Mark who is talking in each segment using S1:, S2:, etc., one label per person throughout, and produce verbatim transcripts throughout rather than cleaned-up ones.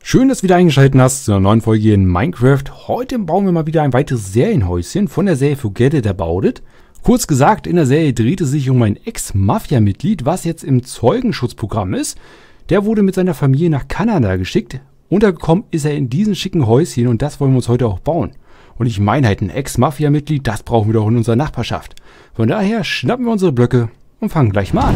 S1: Schön, dass du wieder eingeschaltet hast zu einer neuen Folge hier in Minecraft. Heute bauen wir mal wieder ein weiteres Serienhäuschen von der Serie Forget It About It. Kurz gesagt, in der Serie dreht es sich um ein Ex-Mafia-Mitglied, was jetzt im Zeugenschutzprogramm ist. Der wurde mit seiner Familie nach Kanada geschickt. Untergekommen ist er in diesem schicken Häuschen und das wollen wir uns heute auch bauen. Und ich meine halt, ein Ex-Mafia-Mitglied, das brauchen wir doch in unserer Nachbarschaft. Von daher schnappen wir unsere Blöcke und fangen gleich mal an.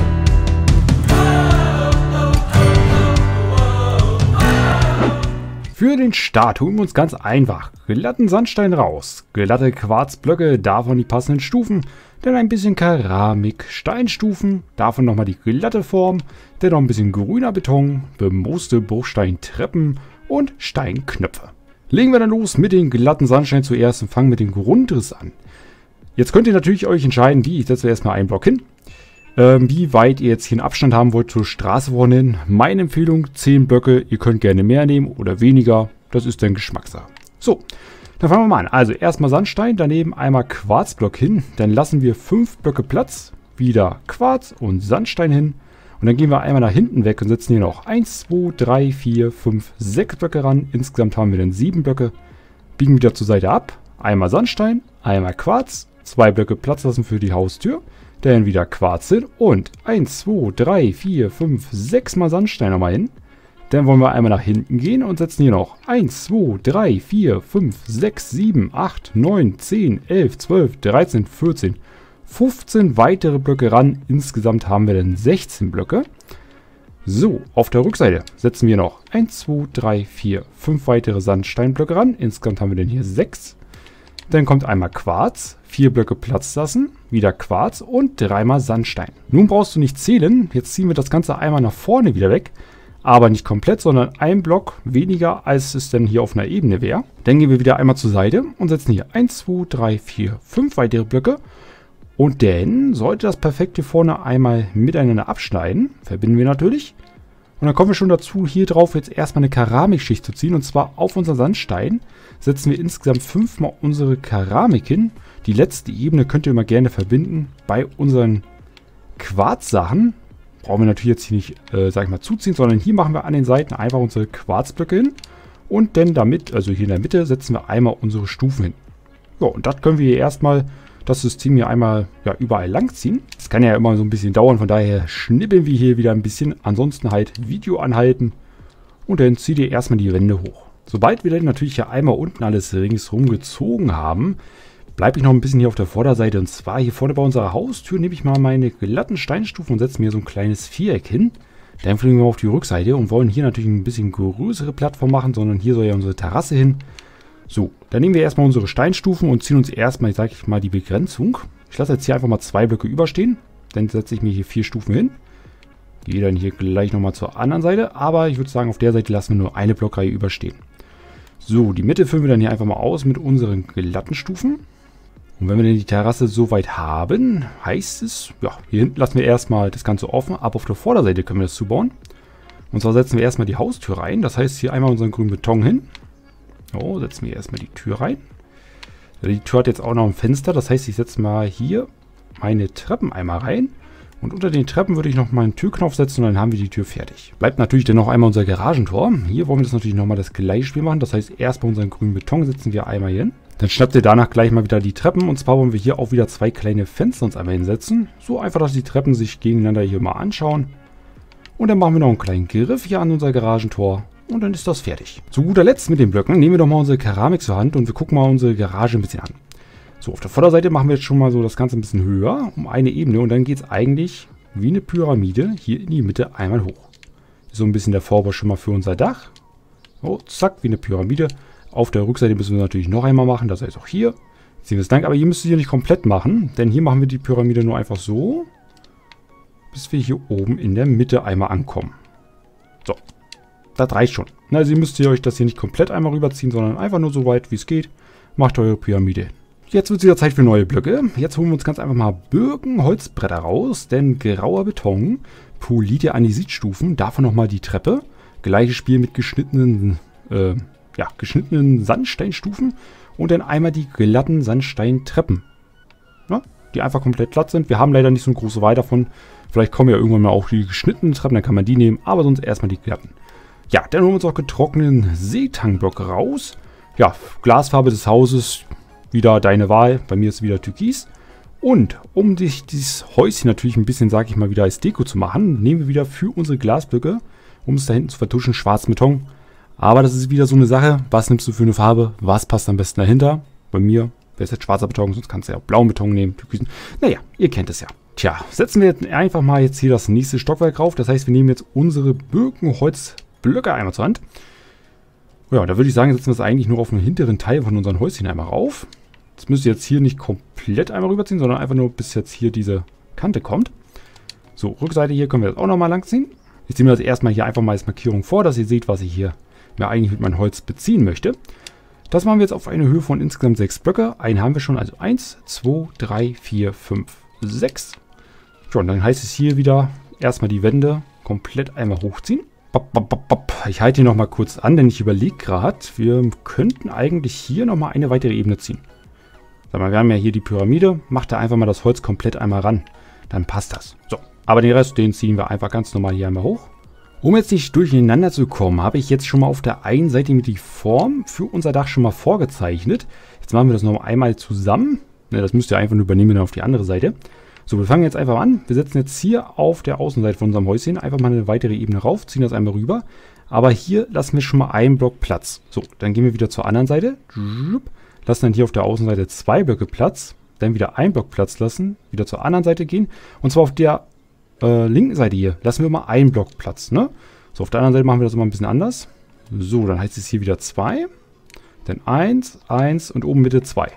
S1: Für den Start holen wir uns ganz einfach glatten Sandstein raus, glatte Quarzblöcke, davon die passenden Stufen, dann ein bisschen Keramik, Steinstufen, davon nochmal die glatte Form, dann noch ein bisschen grüner Beton, bemooste Bruchsteintreppen und Steinknöpfe. Legen wir dann los mit den glatten Sandstein zuerst und fangen mit dem Grundriss an. Jetzt könnt ihr natürlich euch entscheiden, wie, ich setze erstmal einen Block hin. Ähm, wie weit ihr jetzt hier einen Abstand haben wollt zur Straße vorne hin. Meine Empfehlung, zehn Blöcke. Ihr könnt gerne mehr nehmen oder weniger. Das ist dann Geschmackssache. So, dann fangen wir mal an. Also erstmal Sandstein, daneben einmal Quarzblock hin. Dann lassen wir fünf Blöcke Platz. Wieder Quarz und Sandstein hin. Und dann gehen wir einmal nach hinten weg und setzen hier noch eins, zwei, drei, vier, fünf, sechs Blöcke ran. Insgesamt haben wir dann sieben Blöcke. Biegen wieder zur Seite ab. Einmal Sandstein, einmal Quarz. Zwei Blöcke Platz lassen für die Haustür. Dann wieder Quarz hin und eins, zwei, drei, vier, fünf, sechs mal Sandstein nochmal hin. Dann wollen wir einmal nach hinten gehen und setzen hier noch eins, zwei, drei, vier, fünf, sechs, sieben, acht, neun, zehn, elf, zwölf, dreizehn, vierzehn, fünfzehn weitere Blöcke ran. Insgesamt haben wir dann sechzehn Blöcke. So, auf der Rückseite setzen wir noch eins, zwei, drei, vier, fünf weitere Sandsteinblöcke ran. Insgesamt haben wir dann hier sechs. Dann kommt einmal Quarz, vier Blöcke Platz lassen, wieder Quarz und dreimal Sandstein. Nun brauchst du nicht zählen, jetzt ziehen wir das Ganze einmal nach vorne wieder weg, aber nicht komplett, sondern ein Block weniger, als es denn hier auf einer Ebene wäre. Dann gehen wir wieder einmal zur Seite und setzen hier eins, zwei, drei, vier, fünf weitere Blöcke. Und dann sollte das perfekt hier vorne einmal miteinander abschneiden, verbinden wir natürlich. Und dann kommen wir schon dazu, hier drauf jetzt erstmal eine Keramikschicht zu ziehen. Und zwar auf unseren Sandstein setzen wir insgesamt fünfmal unsere Keramik hin. Die letzte Ebene könnt ihr immer gerne verbinden. Bei unseren Quarzsachen brauchen wir natürlich jetzt hier nicht, äh, sag ich mal, zuziehen, sondern hier machen wir an den Seiten einfach unsere Quarzblöcke hin. Und dann damit, also hier in der Mitte, setzen wir einmal unsere Stufen hin. Ja, und das können wir hier erstmal das System hier einmal ja, überall lang ziehen. Das kann ja immer so ein bisschen dauern, von daher schnippeln wir hier wieder ein bisschen. Ansonsten halt Video anhalten und dann zieht ihr erstmal die Wände hoch. Sobald wir dann natürlich hier einmal unten alles ringsherum gezogen haben, bleibe ich noch ein bisschen hier auf der Vorderseite. Und zwar hier vorne bei unserer Haustür nehme ich mal meine glatten Steinstufen und setze mir so ein kleines Viereck hin. Dann fliegen wir auf die Rückseite und wollen hier natürlich ein bisschen größere Plattform machen, sondern hier soll ja unsere Terrasse hin. So, dann nehmen wir erstmal unsere Steinstufen und ziehen uns erstmal, sage ich mal, die Begrenzung. Ich lasse jetzt hier einfach mal zwei Blöcke überstehen. Dann setze ich mir hier vier Stufen hin. Gehe dann hier gleich nochmal zur anderen Seite. Aber ich würde sagen, auf der Seite lassen wir nur eine Blockreihe überstehen. So, die Mitte füllen wir dann hier einfach mal aus mit unseren glatten Stufen. Und wenn wir dann die Terrasse soweit haben, heißt es, ja, hier hinten lassen wir erstmal das Ganze offen. Ab auf der Vorderseite können wir das zubauen. Und zwar setzen wir erstmal die Haustür rein. Das heißt, hier einmal unseren grünen Beton hin. So, setzen wir erstmal die Tür rein. Die Tür hat jetzt auch noch ein Fenster. Das heißt, ich setze mal hier meine Treppen einmal rein. Und unter den Treppen würde ich noch mal einen Türknopf setzen und dann haben wir die Tür fertig. Bleibt natürlich dann noch einmal unser Garagentor. Hier wollen wir das natürlich nochmal das gleiche Spiel machen. Das heißt, erst bei unserem grünen Beton setzen wir einmal hier hin. Dann schnappt ihr danach gleich mal wieder die Treppen. Und zwar wollen wir hier auch wieder zwei kleine Fenster uns einmal hinsetzen. So einfach, dass die Treppen sich gegeneinander hier mal anschauen. Und dann machen wir noch einen kleinen Griff hier an unser Garagentor. Und dann ist das fertig. Zu guter Letzt mit den Blöcken nehmen wir doch mal unsere Keramik zur Hand und wir gucken mal unsere Garage ein bisschen an. So, auf der Vorderseite machen wir jetzt schon mal so das Ganze ein bisschen höher, um eine Ebene. Und dann geht es eigentlich wie eine Pyramide hier in die Mitte einmal hoch. So ein bisschen der Vorbau schon mal für unser Dach. So, zack, wie eine Pyramide. Auf der Rückseite müssen wir natürlich noch einmal machen, das heißt auch hier. Ziehen wir es lang, aber hier müsst ihr nicht komplett machen, denn hier machen wir die Pyramide nur einfach so, bis wir hier oben in der Mitte einmal ankommen. So. Das reicht schon. Also ihr müsst ihr euch das hier nicht komplett einmal rüberziehen, sondern einfach nur so weit wie es geht. Macht eure Pyramide. Jetzt wird es wieder Zeit für neue Blöcke. Jetzt holen wir uns ganz einfach mal Birkenholzbretter raus, denn grauer Beton, polierte Andesitstufen, davon nochmal die Treppe. Gleiches Spiel mit geschnittenen, äh, ja, geschnittenen Sandsteinstufen und dann einmal die glatten Sandsteintreppen. Ja, die einfach komplett glatt sind. Wir haben leider nicht so eine große Wahl davon. Vielleicht kommen ja irgendwann mal auch die geschnittenen Treppen, dann kann man die nehmen, aber sonst erstmal die glatten. Ja, dann holen wir uns auch getrockneten Seetankblock raus. Ja, Glasfarbe des Hauses, wieder deine Wahl. Bei mir ist wieder Türkis. Und um dich dieses Häuschen natürlich ein bisschen, sag ich mal, wieder als Deko zu machen, nehmen wir wieder für unsere Glasblöcke, um es da hinten zu vertuschen, schwarzen Beton. Aber das ist wieder so eine Sache, was nimmst du für eine Farbe, was passt am besten dahinter? Bei mir wäre es jetzt schwarzer Beton, sonst kannst du ja auch blauen Beton nehmen, Türkisen. Naja, ihr kennt es ja. Tja, setzen wir jetzt einfach mal jetzt hier das nächste Stockwerk rauf. Das heißt, wir nehmen jetzt unsere Birkenholzblöcke einmal zur Hand. Ja, da würde ich sagen, setzen wir es eigentlich nur auf den hinteren Teil von unseren Häuschen einmal rauf. Das müsst ihr jetzt hier nicht komplett einmal rüberziehen, sondern einfach nur bis jetzt hier diese Kante kommt. So, Rückseite hier können wir das auch nochmal langziehen. Ich ziehe mir das erstmal hier einfach mal als Markierung vor, dass ihr seht, was ich hier mir eigentlich mit meinem Holz beziehen möchte. Das machen wir jetzt auf eine Höhe von insgesamt sechs Blöcke. Einen haben wir schon, also eins, zwei, drei, vier, fünf, sechs. So, und dann heißt es hier wieder erstmal die Wände komplett einmal hochziehen. Ich halte hier nochmal kurz an, denn ich überlege gerade, wir könnten eigentlich hier nochmal eine weitere Ebene ziehen. Sag mal, wir haben ja hier die Pyramide, macht da einfach mal das Holz komplett einmal ran. Dann passt das. So, aber den Rest, den ziehen wir einfach ganz normal hier einmal hoch. Um jetzt nicht durcheinander zu kommen, habe ich jetzt schon mal auf der einen Seite mit die Form für unser Dach schon mal vorgezeichnet. Jetzt machen wir das noch einmal zusammen. Ne, das müsst ihr einfach nur übernehmen dann auf die andere Seite. So, wir fangen jetzt einfach an. Wir setzen jetzt hier auf der Außenseite von unserem Häuschen einfach mal eine weitere Ebene rauf, ziehen das einmal rüber. Aber hier lassen wir schon mal einen Block Platz. So, dann gehen wir wieder zur anderen Seite. Lassen dann hier auf der Außenseite zwei Blöcke Platz. Dann wieder einen Block Platz lassen. Wieder zur anderen Seite gehen. Und zwar auf der äh, linken Seite hier lassen wir mal einen Block Platz. Ne? So, auf der anderen Seite machen wir das immer ein bisschen anders. So, dann heißt es hier wieder zwei. Dann eins, eins und oben Mitte zwei.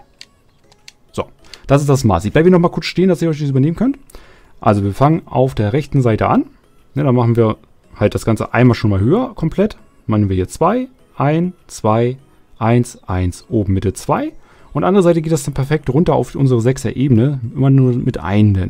S1: So, das ist das Maß. Ich bleibe hier nochmal kurz stehen, dass ihr euch das übernehmen könnt. Also wir fangen auf der rechten Seite an. Ne, dann machen wir halt das Ganze einmal schon mal höher komplett. Machen wir hier zwei, eins, zwei, eins, eins, oben Mitte zwei. Und andere Seite geht das dann perfekt runter auf unsere sechser Ebene. Immer nur mit einem.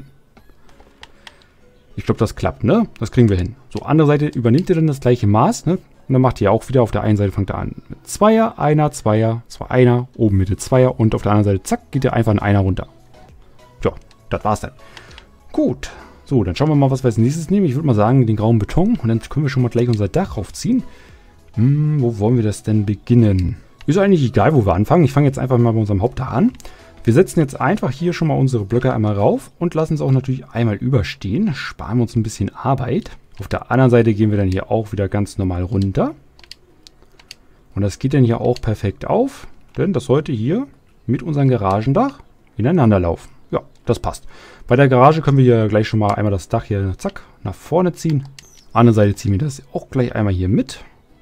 S1: Ich glaube, das klappt, ne? Das kriegen wir hin. So, andere Seite übernimmt ihr dann das gleiche Maß, ne? Und dann macht ihr auch wieder auf der einen Seite, fangt ihr an mit Zweier, Einer, Zweier, zwei Einer, oben Mitte Zweier und auf der anderen Seite, zack, geht ihr einfach ein Einer runter. Ja, das war's dann. Gut, so, dann schauen wir mal, was wir als nächstes nehmen. Ich würde mal sagen, den grauen Beton und dann können wir schon mal gleich unser Dach raufziehen. Hm, wo wollen wir das denn beginnen? Ist eigentlich egal, wo wir anfangen. Ich fange jetzt einfach mal bei unserem Hauptdach an. Wir setzen jetzt einfach hier schon mal unsere Blöcke einmal rauf und lassen es auch natürlich einmal überstehen. Sparen wir uns ein bisschen Arbeit. Auf der anderen Seite gehen wir dann hier auch wieder ganz normal runter. Und das geht dann hier auch perfekt auf, denn das sollte hier mit unserem Garagendach ineinander laufen. Ja, das passt. Bei der Garage können wir hier gleich schon mal einmal das Dach hier, zack, nach vorne ziehen. Andere Seite ziehen wir das auch gleich einmal hier mit.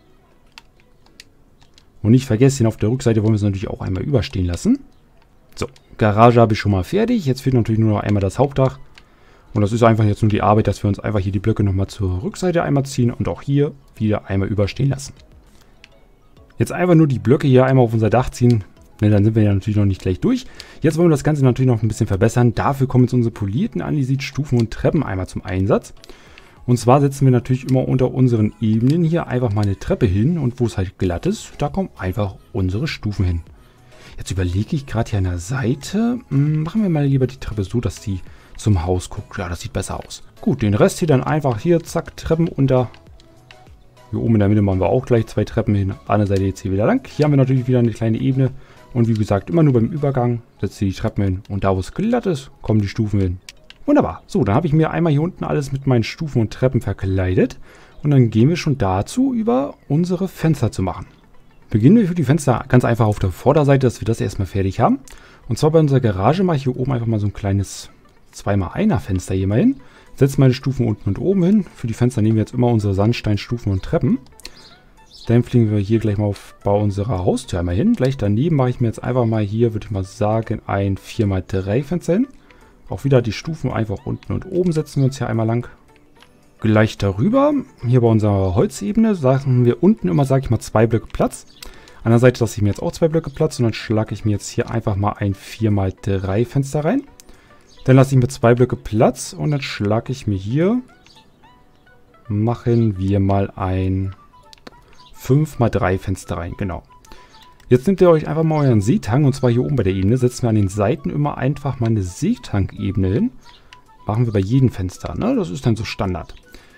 S1: Und nicht vergessen, auf der Rückseite wollen wir es natürlich auch einmal überstehen lassen. So, Garage habe ich schon mal fertig. Jetzt fehlt natürlich nur noch einmal das Hauptdach. Und das ist einfach jetzt nur die Arbeit, dass wir uns einfach hier die Blöcke nochmal zur Rückseite einmal ziehen und auch hier wieder einmal überstehen lassen. Jetzt einfach nur die Blöcke hier einmal auf unser Dach ziehen. Ne, dann sind wir ja natürlich noch nicht gleich durch. Jetzt wollen wir das Ganze natürlich noch ein bisschen verbessern. Dafür kommen jetzt unsere polierten Andesitstufen und Treppen einmal zum Einsatz. Und zwar setzen wir natürlich immer unter unseren Ebenen hier einfach mal eine Treppe hin. Und wo es halt glatt ist, da kommen einfach unsere Stufen hin. Jetzt überlege ich gerade hier an der Seite, mh, machen wir mal lieber die Treppe so, dass die zum Haus guckt. Ja, das sieht besser aus. Gut, den Rest hier dann einfach hier, zack, Treppen unter. Hier oben in der Mitte machen wir auch gleich zwei Treppen hin. Andere Seite jetzt hier wieder lang. Hier haben wir natürlich wieder eine kleine Ebene. Und wie gesagt, immer nur beim Übergang setzt ihr die Treppen hin. Und da, wo es glatt ist, kommen die Stufen hin. Wunderbar. So, dann habe ich mir einmal hier unten alles mit meinen Stufen und Treppen verkleidet. Und dann gehen wir schon dazu, über unsere Fenster zu machen. Beginnen wir für die Fenster ganz einfach auf der Vorderseite, dass wir das erstmal fertig haben. Und zwar bei unserer Garage mache ich hier oben einfach mal so ein kleines zwei mal einer Fenster hier mal hin. Setze meine Stufen unten und oben hin. Für die Fenster nehmen wir jetzt immer unsere Sandsteinstufen und Treppen. Dann fliegen wir hier gleich mal auf, bei unserer Haustür einmal hin. Gleich daneben mache ich mir jetzt einfach mal hier, würde ich mal sagen, ein vier mal drei Fenster hin. Auch wieder die Stufen einfach unten und oben setzen wir uns hier einmal lang. Gleich darüber, hier bei unserer Holzebene, sagen wir unten immer, sage ich mal, zwei Blöcke Platz. An der Seite lasse ich mir jetzt auch zwei Blöcke Platz und dann schlage ich mir jetzt hier einfach mal ein vier mal drei Fenster rein. Dann lasse ich mir zwei Blöcke Platz und dann schlage ich mir hier, machen wir mal ein fünf mal drei Fenster rein, genau. Jetzt nehmt ihr euch einfach mal euren Seetang und zwar hier oben bei der Ebene, setzen wir an den Seiten immer einfach mal eine Seetankebene hin. Machen wir bei jedem Fenster, ne? Das ist dann so Standard.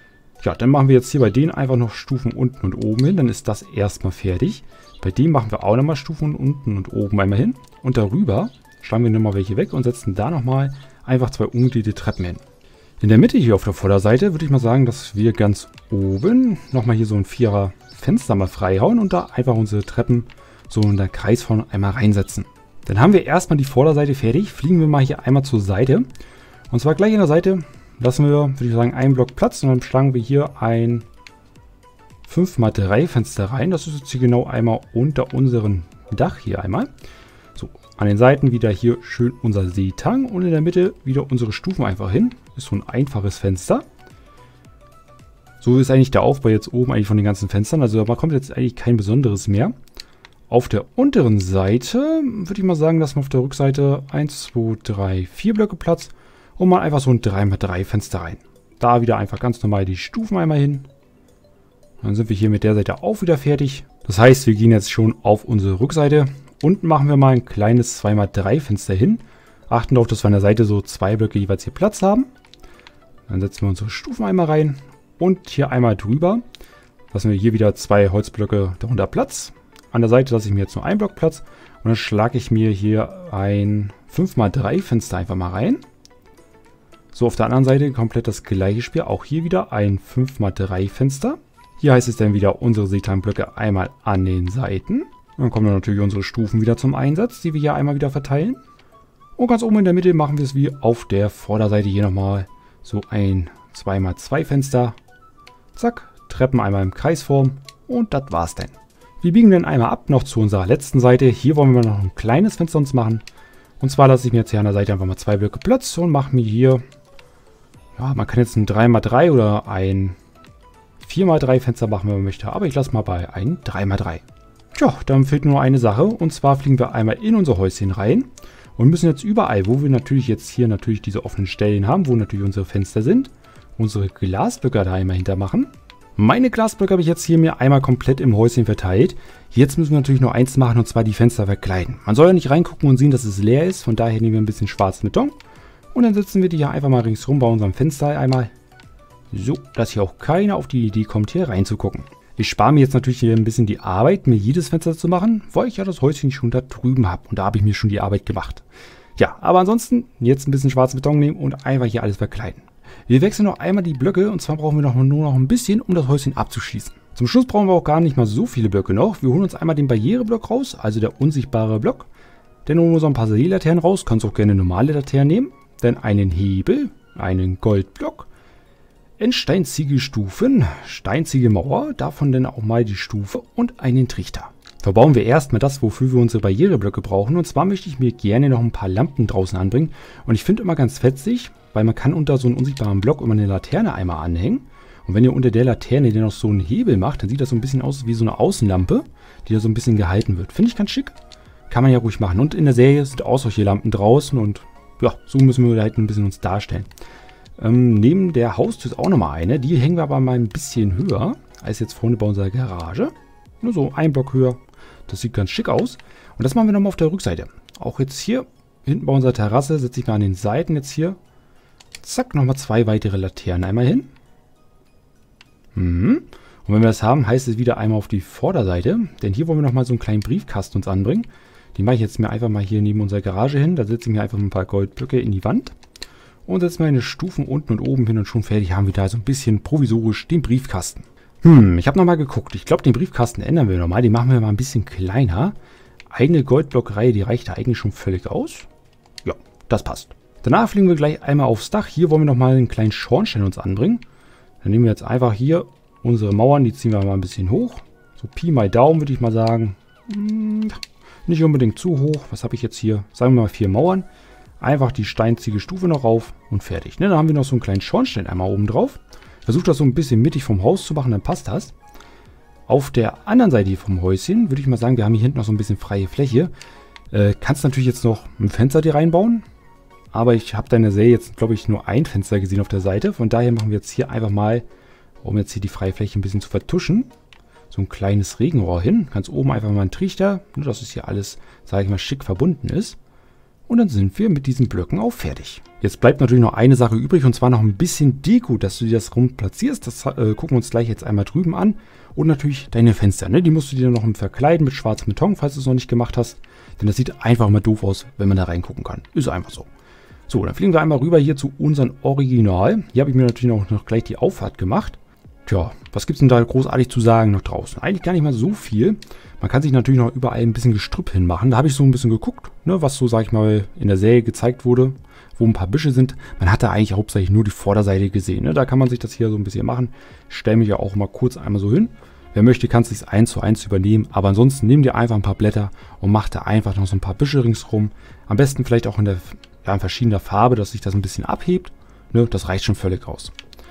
S1: Ja, dann machen wir jetzt hier bei denen einfach noch Stufen unten und oben hin. Dann ist das erstmal fertig. Bei dem machen wir auch nochmal Stufen unten und oben einmal hin. Und darüber schlagen wir nochmal welche weg und setzen da nochmal einfach zwei ungedehnte Treppen hin. In der Mitte hier auf der Vorderseite würde ich mal sagen, dass wir ganz oben nochmal hier so ein Vierer Fenster mal freihauen und da einfach unsere Treppen so in der Kreisform einmal reinsetzen. Dann haben wir erstmal die Vorderseite fertig. Fliegen wir mal hier einmal zur Seite. Und zwar gleich an der Seite lassen wir, würde ich sagen, einen Block Platz und dann schlagen wir hier ein fünf mal drei Fenster rein. Das ist jetzt hier genau einmal unter unserem Dach hier einmal. So, an den Seiten wieder hier schön unser Seetang und in der Mitte wieder unsere Stufen einfach hin. Ist so ein einfaches Fenster. So ist eigentlich der Aufbau jetzt oben eigentlich von den ganzen Fenstern. Also da kommt jetzt eigentlich kein Besonderes mehr. Auf der unteren Seite würde ich mal sagen, dass man auf der Rückseite eins, zwei, drei, vier Blöcke Platz und mal einfach so ein drei mal drei Fenster rein. Da wieder einfach ganz normal die Stufen einmal hin. Dann sind wir hier mit der Seite auch wieder fertig. Das heißt, wir gehen jetzt schon auf unsere Rückseite. Unten machen wir mal ein kleines zwei mal drei Fenster hin. Achten darauf, dass wir an der Seite so zwei Blöcke jeweils hier Platz haben. Dann setzen wir unsere Stufen einmal rein. Und hier einmal drüber lassen wir hier wieder zwei Holzblöcke darunter Platz. An der Seite lasse ich mir jetzt nur einen Block Platz. Und dann schlage ich mir hier ein fünf mal drei Fenster einfach mal rein. So, auf der anderen Seite komplett das gleiche Spiel. Auch hier wieder ein fünf mal drei Fenster. Hier heißt es dann wieder unsere Seetangblöcke einmal an den Seiten. Dann kommen dann natürlich unsere Stufen wieder zum Einsatz, die wir hier einmal wieder verteilen. Und ganz oben in der Mitte machen wir es wie auf der Vorderseite hier nochmal so ein zwei mal zwei Fenster. Zack, Treppen einmal im Kreisform und das war's dann. Wir biegen dann einmal ab noch zu unserer letzten Seite. Hier wollen wir noch ein kleines Fenster uns machen. Und zwar lasse ich mir jetzt hier an der Seite einfach mal zwei Blöcke Platz und mache mir hier, ja, man kann jetzt ein drei mal drei oder ein vier mal drei Fenster machen, wenn man möchte. Aber ich lasse mal bei ein drei mal drei. Tja, dann fehlt nur eine Sache. Und zwar fliegen wir einmal in unser Häuschen rein. Und müssen jetzt überall, wo wir natürlich jetzt hier natürlich diese offenen Stellen haben, wo natürlich unsere Fenster sind, unsere Glasblöcke da einmal hintermachen. Meine Glasblöcke habe ich jetzt hier mir einmal komplett im Häuschen verteilt. Jetzt müssen wir natürlich noch eins machen, und zwar die Fenster verkleiden. Man soll ja nicht reingucken und sehen, dass es leer ist. Von daher nehmen wir ein bisschen schwarzen Beton. Und dann setzen wir die hier einfach mal ringsrum bei unserem Fenster einmal. So, dass hier auch keiner auf die Idee kommt, hier reinzugucken. Ich spare mir jetzt natürlich hier ein bisschen die Arbeit, mir jedes Fenster zu machen, weil ich ja das Häuschen schon da drüben habe. Und da habe ich mir schon die Arbeit gemacht. Ja, aber ansonsten jetzt ein bisschen schwarzen Beton nehmen und einfach hier alles verkleiden. Wir wechseln noch einmal die Blöcke und zwar brauchen wir noch, nur noch ein bisschen, um das Häuschen abzuschließen. Zum Schluss brauchen wir auch gar nicht mal so viele Blöcke noch. Wir holen uns einmal den Barriereblock raus, also der unsichtbare Block. Dann holen wir so ein paar Seelaternen raus, kannst auch gerne normale Laternen nehmen. Dann einen Hebel, einen Goldblock, Endsteinziegelstufen, Steinziegelmauer, davon dann auch mal die Stufe und einen Trichter. Verbauen wir erstmal das, wofür wir unsere Barriereblöcke brauchen. Und zwar möchte ich mir gerne noch ein paar Lampen draußen anbringen. Und ich finde immer ganz fetzig, weil man kann unter so einem unsichtbaren Block immer eine Laterne einmal anhängen. Und wenn ihr unter der Laterne dann noch so einen Hebel macht, dann sieht das so ein bisschen aus wie so eine Außenlampe, die da so ein bisschen gehalten wird. Finde ich ganz schick. Kann man ja ruhig machen. Und in der Serie sind auch solche Lampen draußen und ja, so müssen wir halt ein bisschen uns darstellen. Ähm, neben der Haustür ist auch nochmal eine. Die hängen wir aber mal ein bisschen höher als jetzt vorne bei unserer Garage. Nur so ein Block höher. Das sieht ganz schick aus. Und das machen wir nochmal auf der Rückseite. Auch jetzt hier hinten bei unserer Terrasse setze ich mal an den Seiten jetzt hier. Zack, nochmal zwei weitere Laternen einmal hin. Mhm. Und wenn wir das haben, heißt es wieder einmal auf die Vorderseite. Denn hier wollen wir nochmal so einen kleinen Briefkasten uns anbringen. Den mache ich jetzt mir einfach mal hier neben unserer Garage hin. Da setze ich mir einfach ein paar Goldblöcke in die Wand. Und setze meine Stufen unten und oben hin und schon fertig haben wir da so ein bisschen provisorisch den Briefkasten. Hm, ich habe nochmal geguckt. Ich glaube, den Briefkasten ändern wir nochmal. Den machen wir mal ein bisschen kleiner. Eine Goldblockreihe, die reicht da eigentlich schon völlig aus. Ja, das passt. Danach fliegen wir gleich einmal aufs Dach. Hier wollen wir nochmal einen kleinen Schornstein uns anbringen. Dann nehmen wir jetzt einfach hier unsere Mauern, die ziehen wir mal ein bisschen hoch. So Pi mal Daumen würde ich mal sagen. Hm, nicht unbedingt zu hoch. Was habe ich jetzt hier? Sagen wir mal vier Mauern. Einfach die Steinziegelstufe noch rauf und fertig. Ne, dann haben wir noch so einen kleinen Schornstein einmal oben drauf. Versucht das so ein bisschen mittig vom Haus zu machen, dann passt das. Auf der anderen Seite vom Häuschen würde ich mal sagen, wir haben hier hinten noch so ein bisschen freie Fläche. Äh, kannst natürlich jetzt noch ein Fenster dir reinbauen. Aber ich habe da in der Serie jetzt, glaube ich, nur ein Fenster gesehen auf der Seite. Von daher machen wir jetzt hier einfach mal, um jetzt hier die freie Fläche ein bisschen zu vertuschen, so ein kleines Regenrohr hin. Ganz oben einfach mal ein Trichter, nur dass es hier alles, sage ich mal, schick verbunden ist. Und dann sind wir mit diesen Blöcken auch fertig. Jetzt bleibt natürlich noch eine Sache übrig und zwar noch ein bisschen Deko, dass du dir das rum platzierst. Das äh, gucken wir uns gleich jetzt einmal drüben an. Und natürlich deine Fenster, ne? Die musst du dir noch verkleiden mit schwarzem Beton, falls du es noch nicht gemacht hast. Denn das sieht einfach mal doof aus, wenn man da reingucken kann. Ist einfach so. So, dann fliegen wir einmal rüber hier zu unserem Original. Hier habe ich mir natürlich auch noch gleich die Auffahrt gemacht. Tja, was gibt es denn da großartig zu sagen noch draußen? Eigentlich gar nicht mal so viel. Man kann sich natürlich noch überall ein bisschen Gestrüpp hinmachen. Da habe ich so ein bisschen geguckt, ne, was so, sag ich mal, in der Serie gezeigt wurde, wo ein paar Büsche sind. Man hat da eigentlich hauptsächlich nur die Vorderseite gesehen. Ne? Da kann man sich das hier so ein bisschen machen. Ich stelle mich ja auch mal kurz einmal so hin. Wer möchte, kann es sich eins zu eins übernehmen. Aber ansonsten nimm dir einfach ein paar Blätter und mach da einfach noch so ein paar Büsche ringsrum. Am besten vielleicht auch in, der, ja, in verschiedener Farbe, dass sich das ein bisschen abhebt. Ne? Das reicht schon völlig aus.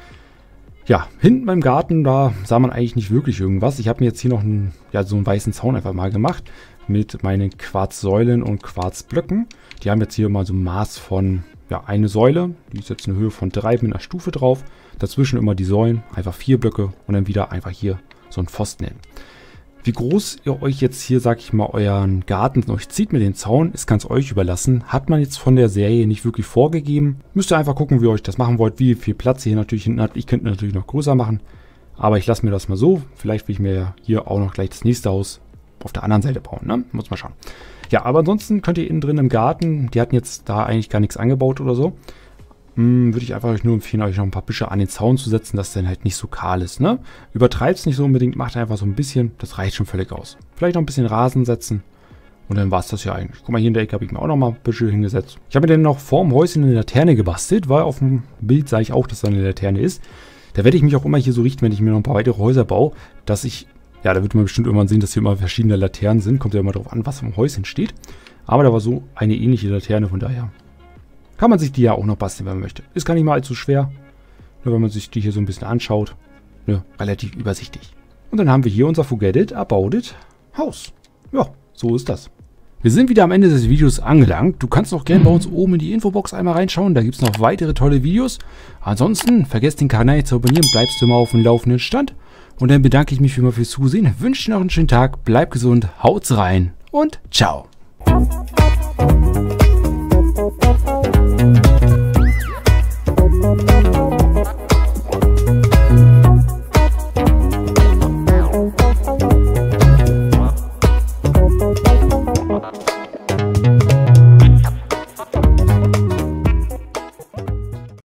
S1: Ja, hinten beim Garten, da sah man eigentlich nicht wirklich irgendwas. Ich habe mir jetzt hier noch einen, ja, so einen weißen Zaun einfach mal gemacht mit meinen Quarzsäulen und Quarzblöcken. Die haben jetzt hier mal so ein Maß von, ja, eine Säule. Die ist jetzt eine Höhe von drei mit einer Stufe drauf. Dazwischen immer die Säulen, einfach vier Blöcke und dann wieder einfach hier so ein Pfosten hin. Wie groß ihr euch jetzt hier, sag ich mal, euren Garten euch zieht mit dem Zaun, ist ganz euch überlassen. Hat man jetzt von der Serie nicht wirklich vorgegeben. Müsst ihr einfach gucken, wie ihr euch das machen wollt, wie viel Platz ihr hier natürlich hinten habt. Ich könnte natürlich noch größer machen, aber ich lasse mir das mal so. Vielleicht will ich mir hier auch noch gleich das nächste Haus auf der anderen Seite bauen, ne? Muss mal schauen. Ja, aber ansonsten könnt ihr innen drin im Garten, die hatten jetzt da eigentlich gar nichts angebaut oder so, Hm, würde ich einfach euch nur empfehlen, euch noch ein paar Büsche an den Zaun zu setzen, dass es dann halt nicht so kahl ist, ne? Übertreibt es nicht so unbedingt, macht einfach so ein bisschen, das reicht schon völlig aus. Vielleicht noch ein bisschen Rasen setzen und dann war es das ja eigentlich. Guck mal, hier in der Ecke habe ich mir auch noch mal Büsche hingesetzt. Ich habe mir dann noch vorm Häuschen eine Laterne gebastelt, weil auf dem Bild sah ich auch, dass da eine Laterne ist. Da werde ich mich auch immer hier so richten, wenn ich mir noch ein paar weitere Häuser baue, dass ich, ja, da wird man bestimmt irgendwann sehen, dass hier immer verschiedene Laternen sind. Kommt ja immer darauf an, was am Häuschen steht. Aber da war so eine ähnliche Laterne, von daher kann man sich die ja auch noch basteln, wenn man möchte. Ist gar nicht mal allzu schwer, nur wenn man sich die hier so ein bisschen anschaut. Ne, relativ übersichtlich. Und dann haben wir hier unser Forget It, About It Haus. Ja, so ist das. Wir sind wieder am Ende des Videos angelangt. Du kannst auch gerne bei uns oben in die Infobox einmal reinschauen. Da gibt es noch weitere tolle Videos. Ansonsten, vergesst den Kanal zu abonnieren, bleibst du immer auf dem laufenden Stand. Und dann bedanke ich mich vielmals fürs Zusehen. Wünsche dir noch einen schönen Tag, bleib gesund, haut's rein und ciao.